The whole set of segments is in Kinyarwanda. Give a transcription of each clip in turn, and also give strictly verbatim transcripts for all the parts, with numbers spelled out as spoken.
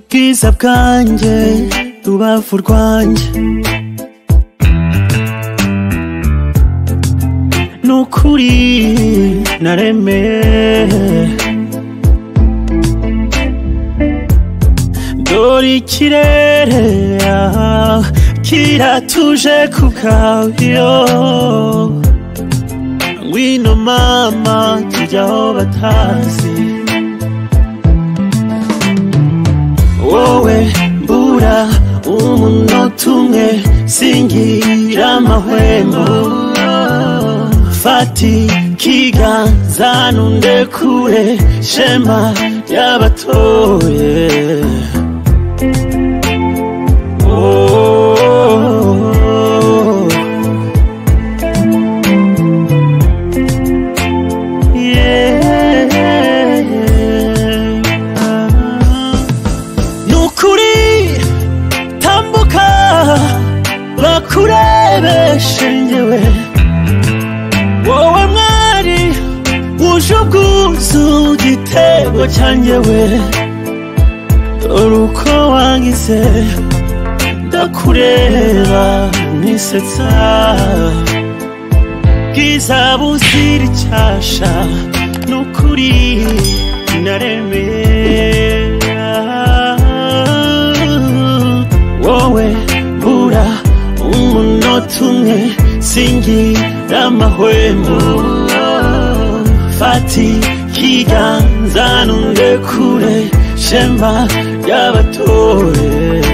bwiza bwanjye rubavu rwanjye nukuri naremeye dore ikirere kiratuje kubwayo ngwino mama tujya aho batazi wowe mbura umunota umwe singira amahwemo fati kiganza nundekure shema ry'abatoye wowe mwari wuje ubwuzu igitego cyanjyewe dore uko wangize ndakureba nisetsa bwiza buzira icyasha nukuri naremeye wowe mbura umunota umwe singira amahwemo fati kiganza nundekure shema ry'abatoye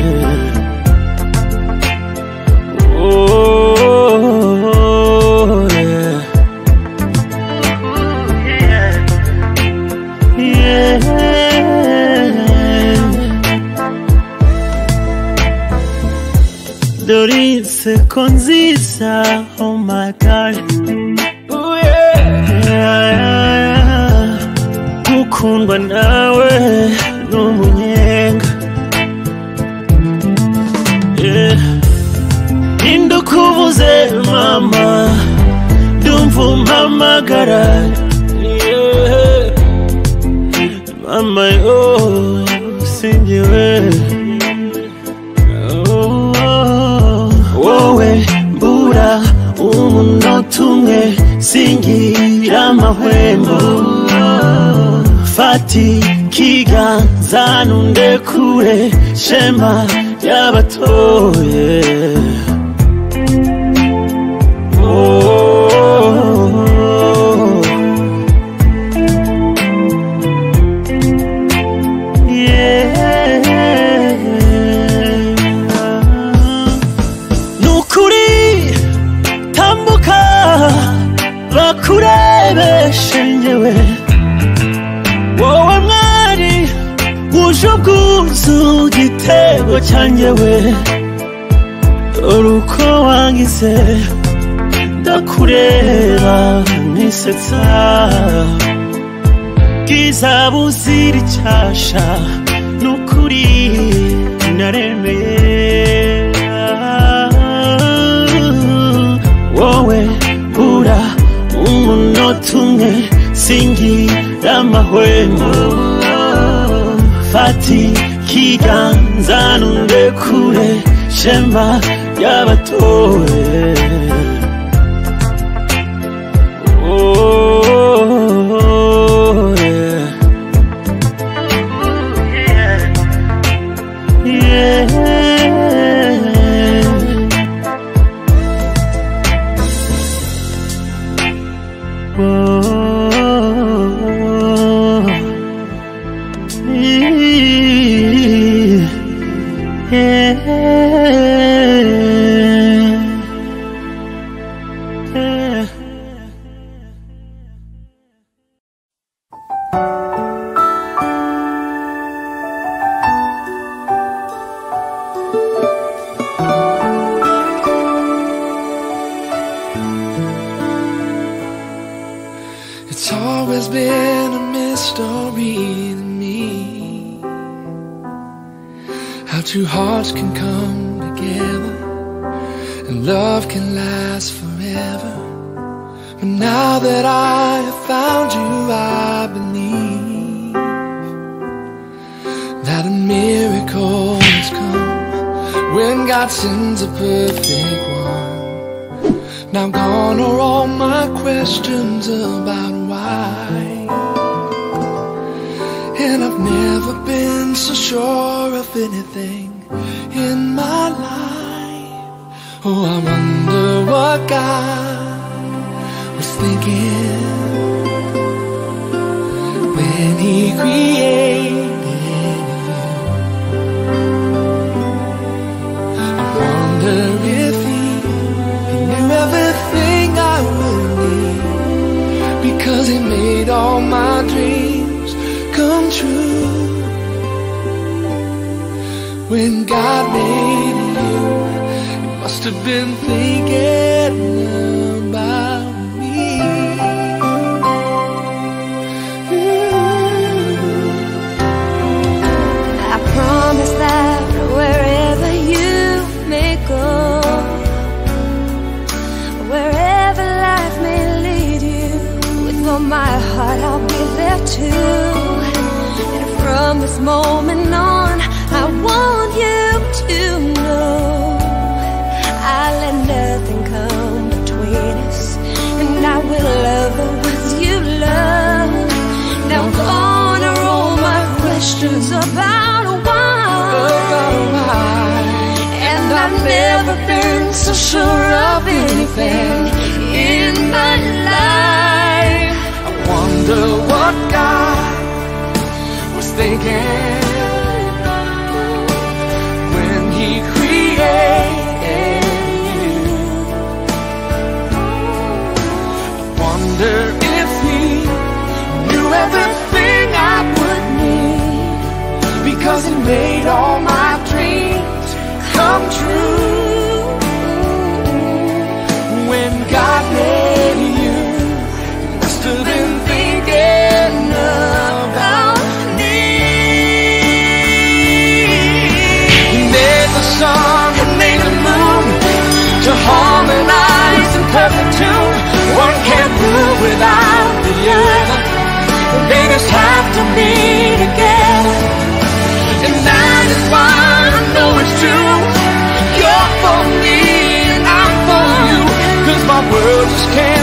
oh, yeah. Yeah. Dore inseko nziza, oh my god, oh yeah, gukundwa nawe n'umunyenga, yeah, indukubuze mama, ndumva umpamagara, yeah, mama yo sinjyewe. Wowe mbura umunota umwe singira amahwemo fati kiganza nundekure shema ry'abatoye bakurebeshe njyewe wowe mwari wuje ubwuzu igitego cyanjyewe dore uko wangize ndakureba nisetsa bwiza buzira icyasha nukuri naremeye wowe mbura umunota umwe singira amahwemo fati kiganza nundekure shema ry'abatoye oh, yeah. Yeah. Oh, yeah, yeah. It's always been a mystery to me how two hearts can come together and love can last forever. But now that I have found you, I believe that a miracle when God sends a perfect one. Now gone are all my questions about why, and I've never been so sure of anything in my life. Oh, I wonder what God was thinking when He created you. I wonder if He, he knew everything I would need, because He made all my dreams come true. When God made you, He must have been thinking about me. I promise that wherever you may go, wherever life may lead you, with all my heart I'll be there too. And from this moment on, I want you to know I'll let nothing come between us, and I will love the ones you love. Now gone are all my questions about why, and I've never been so sure of anything in my life. I wonder what God was thinking when He created you. I wonder if He knew everything I would need, because He made all my dreams come true. When God made you, He must have been thinking about me. He made the sun and made the moon to harmonize in perfect tune. One can't move without the other. They just have to be together, and that is why I know it's true. You're for me and I'm for you, 'cause my world just can't